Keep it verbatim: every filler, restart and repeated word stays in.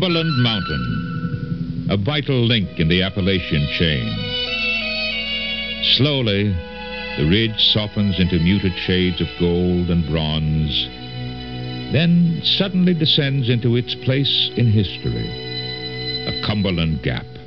Cumberland Mountain, a vital link in the Appalachian chain. Slowly, the ridge softens into muted shades of gold and bronze, then suddenly descends into its place in history, a Cumberland Gap.